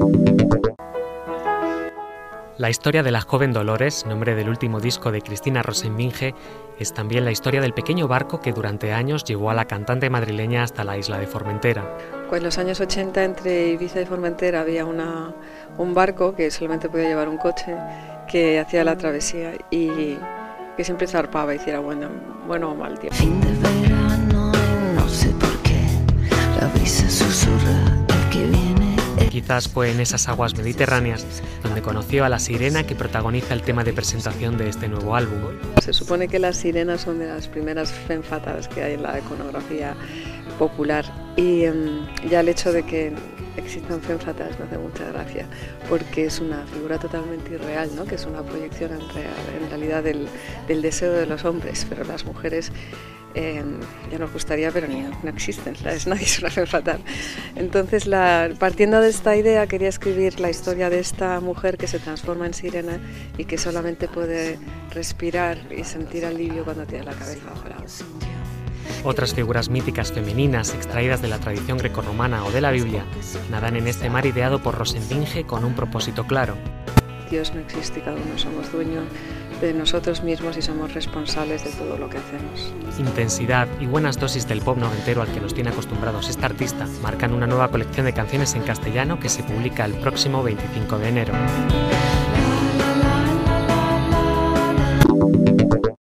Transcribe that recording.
La historia de la joven Dolores, nombre del último disco de Cristina Rosenvinge, es también la historia del pequeño barco que durante años llevó a la cantante madrileña hasta la isla de Formentera. Pues en los años 80 entre Ibiza y Formentera había un barco que solamente podía llevar un coche que hacía la travesía y que siempre zarpaba, hiciera bueno o mal tiempo. Fin de verano, no sé por qué, la brisa susurra, el que viene. Quizás fue en esas aguas mediterráneas donde conoció a la sirena que protagoniza el tema de presentación de este nuevo álbum. Se supone que las sirenas son de las primeras femme fatales que hay en la iconografía popular y ya el hecho de que existan femme fatales me hace mucha gracia porque es una figura totalmente irreal, ¿no? Que es una proyección en realidad del deseo de los hombres, pero las mujeres ya nos gustaría, pero no existen, nadie es una femme fatal. Entonces, partiendo de esta idea, quería escribir la historia de esta mujer que se transforma en sirena y que solamente puede respirar y sentir alivio cuando tiene la cabeza bajo el agua. Otras figuras míticas femeninas extraídas de la tradición grecorromana o de la Biblia nadan en este mar ideado por Rosenvinge con un propósito claro. Dios no existe y cada uno somos dueños de nosotros mismos y somos responsables de todo lo que hacemos. Intensidad y buenas dosis del pop noventero al que nos tiene acostumbrados esta artista marcan una nueva colección de canciones en castellano que se publica el próximo 25 de enero.